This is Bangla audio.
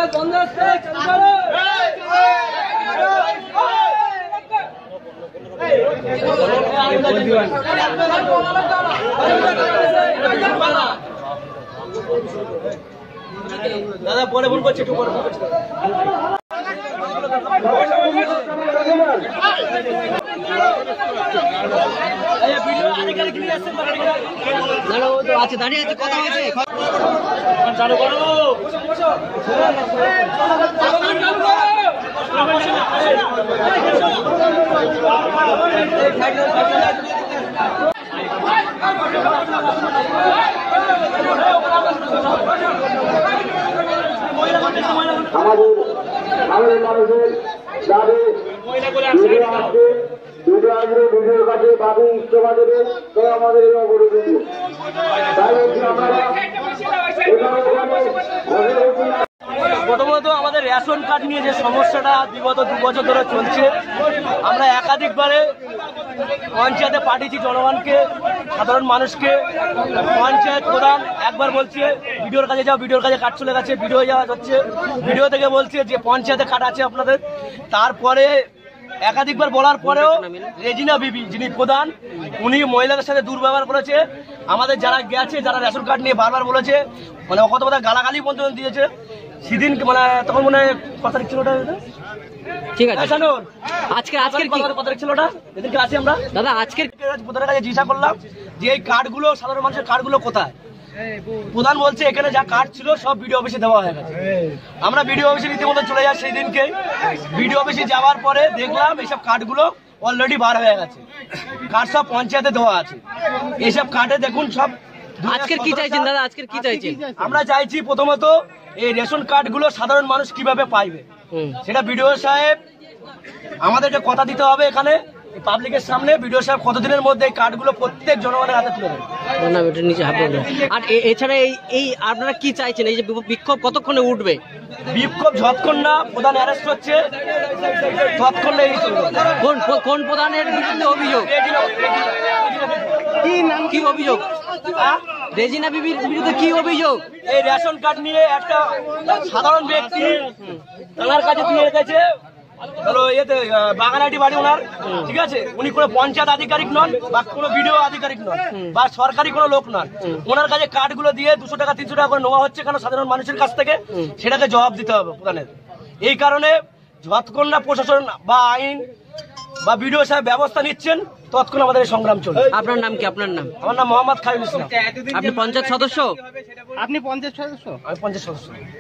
দাদা পরে ফোন করছি, একটু পরে ফোন করছি। আছে দাঁড়িয়ে আছে, কথা হয়েছে। চালু করো। আমাদের মানুষের দাবি ভিডিও আসবে, ভিডিওর কাছে বাবু ইস্তফা দেবে, তো আমাদের এই অবরোধ। তাই প্রথমত আমাদের রেশন কার্ড নিয়ে যে সমস্যাটা বিগত 2 বছর ধরে চলছে, আমরা একাধিকবারে পঞ্চায়েতে পাঠিয়েছি জনগণকে, সাধারণ মানুষকে। পঞ্চায়েত প্রধান একবার বলছে ভিডিওর কাছে যাও, ভিডিওর কাছে কার্ড চলে গেছে, ভিডিও যাওয়া হচ্ছে, ভিডিও থেকে বলছে যে পঞ্চায়েতে কার্ড আছে আপনাদের। তারপরে একাধিকবার বলার পরেও রেজিনা বিবি যিনি প্রধান, উনি মহিলাদের সাথে দুর্ব্যবহার করেছে। আমাদের যারা গেছে, যারা রেশন কার্ড নিয়ে বারবার বলেছে, মানে কত কথা গালাগালি পর্যন্ত দিয়েছে সেদিন, মানে তখন মনে হয় কথা ছিল ওটা। ঠিক আছে, আজকের কথা ছিল ওটা, এদিনকে আছি আমরা। দাদা আজকের প্রধানের কাছে জিজ্ঞাসা করলাম যে এই কার্ডগুলো, সাধারণ মানুষের কার্ডগুলো কোথায়। প্রধান বলছে এখানে যা কার্ড ছিল সব বিডিও অফিসে দেওয়া হয়ে গেছে। আমরা বিডিও অফিসে রীতিমতো চলে যাই। সেই দিনকে বিডিও অফিসে যাওয়ার পরে দেখলাম এইসব কার্ডগুলো অলরেডি বার হয়ে গেছে, কার্ড সব পঞ্চায়েতে দেওয়া আছে। এইসব কার্ডে দেখুন সব। আজকের কি চাইছেন দাদা, আজকের কি চাইছেন? আমরা চাইছি প্রথমত এই রেশন কার্ডগুলো সাধারণ মানুষ কিভাবে পাইবে সেটা বিডিও সাহেব আমাদেরকে কথা দিতে হবে। এখানে পাবলিকের সামনে বিডিও সাহেব কতদিনের মধ্যে এই কার্ডগুলো প্রত্যেক জনগণের হাতে তুলে দেবে। আর এছাড়া এই আপনারা কি চাইছেন, এই যে বিক্ষোভ কতক্ষণে উঠবে? বিক্ষোভ যতক্ষণ না প্রধান অ্যারেস্ট হচ্ছে ততক্ষণ না। কোন প্রধানের বিরুদ্ধে অভিযোগ? কি অভিযোগ? রেজিনা বিবির বিরুদ্ধে কি অভিযোগ? এই রেশন কার্ড নিয়ে একটা সাধারণ ব্যক্তি তার কাছে দিয়ে রেখেছে, বাগানাটি বাড়ি ওনার, ঠিক আছে। উনি কোনো পঞ্চায়েত আধিকারিক নন বা কোনো বিডিও আধিকারিক নন বা সরকারি কোনো লোক নন। ওনার কাছে কার্ডগুলো দিয়ে 200 টাকা 300 টাকা করে নেওয়া হচ্ছে কেন সাধারণ মানুষের কাছ থেকে, সেটাকে জবাব দিতে হবে প্রধানের। এই কারণে যতক্ষণ না প্রশাসন বা আইন বা বিডিও সাহেব ব্যবস্থা নিচ্ছেন ততক্ষণ আমাদের এই সংগ্রাম চলবে। আপনার নাম কি? আপনার নাম? আমার নাম মোহাম্মদ খায়রুল ইসলাম। আপনি পঞ্চায়েত সদস্য? আমি পঞ্চায়েত সদস্য।